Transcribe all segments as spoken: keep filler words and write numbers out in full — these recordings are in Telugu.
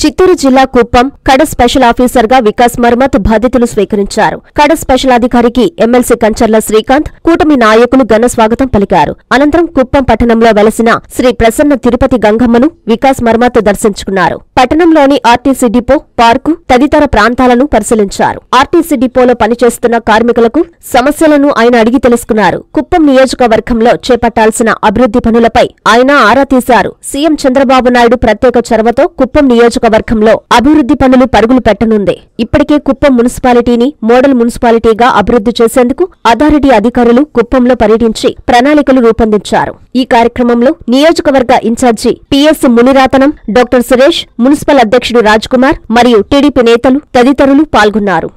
చిత్తూరు జిల్లా కుప్పం కడ స్పెషల్ ఆఫీసర్ గా వికాస్ మర్మత్ బాధ్యతలు స్వీకరించారు. కడ స్పెషల్ అధికారికి ఎమ్మెల్సీ కంచర్ల శ్రీకాంత్, కూటమి నాయకులు ఘన స్వాగతం పలికారు. అనంతరం కుప్పం పట్టణంలో వెలసిన శ్రీ ప్రసన్న తిరుపతి గంగమ్మను వికాస్ మర్మత్ దర్శించుకున్నారు. పట్టణంలోని ఆర్టీసీ డిపో, పార్కు తదితర ప్రాంతాలను పరిశీలించారు. ఆర్టీసీ డిపోలో పనిచేస్తున్న కార్మికులకు సమస్యలను ఆయన అడిగి తెలుసుకున్నారు. కుప్పం నియోజకవర్గంలో చేపట్టాల్సిన అభివృద్ధి పనులపై ఆయన ఆరా తీశారు. సీఎం చంద్రబాబు నాయుడు ప్రత్యేక చొరవతో కుప్పం నియోజకవర్గంలో అభివృద్ధి పనులు పరుగులు పెట్టనుంది. ఇప్పటికే కుప్పం మున్సిపాలిటీని మోడల్ మున్సిపాలిటీగా అభివృద్ధి చేసేందుకు అథారిటీ అధికారులు కుప్పంలో పర్యటించి ప్రణాళికలు రూపొందించారు. ఈ కార్యక్రమంలో నియోజకవర్గ ఇన్ఛార్జి PS Muniratnam, doctor Suresh, municipal అధ్యక్షుడు రాజ్ కుమార్ మరియు టీడీపీ నేతలు తదితరులు పాల్గొన్నారు.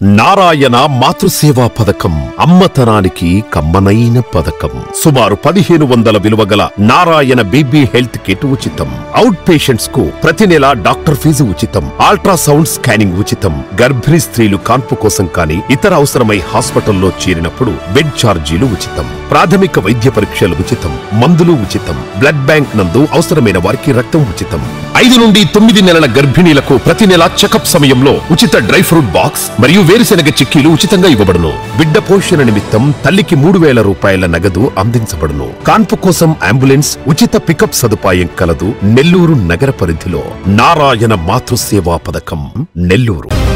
నారాయణ మాతృసేవా పథకం అమ్మతనానికి కమ్మనైన పథకం. సుమారు పదిహేను వందల విలువగల నారాయణ బేబీ హెల్త్ కిట్ ఉచితం. అవుట్ పేషెంట్స్ కు ప్రతి నెల డాక్టర్ ఫీజు ఉచితం. అల్ట్రాసౌండ్ స్కానింగ్ ఉచితం. గర్భిణీ స్త్రీలు కాన్పు కోసం కానీ ఇతర అవసరమై హాస్పిటల్లో చేరినప్పుడు బెడ్ ఛార్జీలు ఉచితం. ప్రాథమిక వైద్య పరీక్షలు ఉచితం. మందులు ఉచితం. బ్లడ్ బ్యాంక్ నందు అవసరమైన వారికి రక్తం ఉచితం. ఐదు నుండి తొమ్మిది నెలల గర్భిణీలకు ప్రతి నెల చెకప్ సమయంలో ఉచిత డ్రై ఫ్రూట్ బాక్స్ మరియు వేరుశెనగ చిక్కీలు ఉచితంగా ఇవ్వబడును. బిడ్డ పోషణ నిమిత్తం తల్లికి మూడు వేల రూపాయల నగదు అందించబడును. కాన్పు కోసం అంబులెన్స్ ఉచిత పికప్ సదుపాయం కలదు. నెల్లూరు నగర పరిధిలో నారాయణ మాతృసేవా పథకం, నెల్లూరు.